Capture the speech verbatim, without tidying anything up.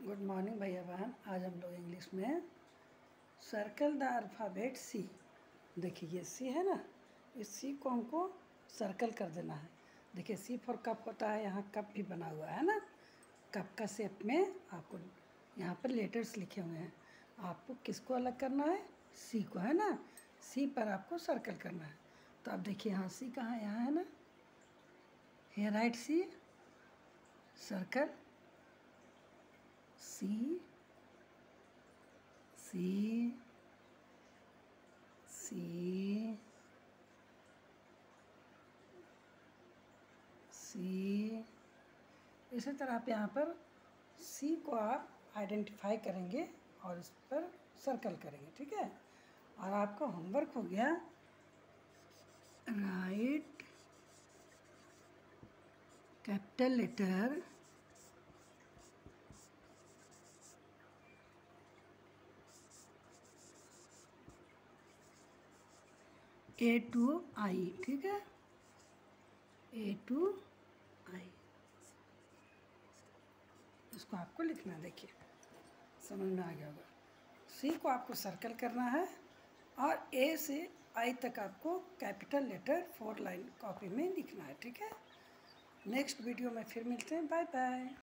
Good morning भैया बहन। आज हम लोग इंग्लिश में सर्कल द अल्फ़ाबेट सी। देखिए ये सी है ना, इस सी को हमको सर्कल कर देना है। देखिए सी फॉर कप होता है, यहाँ कप भी बना हुआ है ना। कप का शेप में आपको यहाँ पर लेटर्स लिखे हुए हैं। आपको किसको अलग करना है? सी को, है ना। सी पर आपको सर्कल करना है। तो अब देखिए यहाँ सी कहाँ है? यहाँ है ना। Here write C, circle C C C C इसी तरह आप यहाँ पर सी को आप आइडेंटिफाई करेंगे और इस पर सर्कल करेंगे, ठीक है। और आपका होमवर्क हो गया, write capital letter A to I, ठीक है, ए टू आई, इसको आपको लिखना है। देखिए समझ में आ गया होगा। सी को आपको सर्कल करना है और ए से आई तक आपको capital letter four line copy में लिखना है, ठीक है। नेक्स्ट वीडियो में फिर मिलते हैं। Bye bye.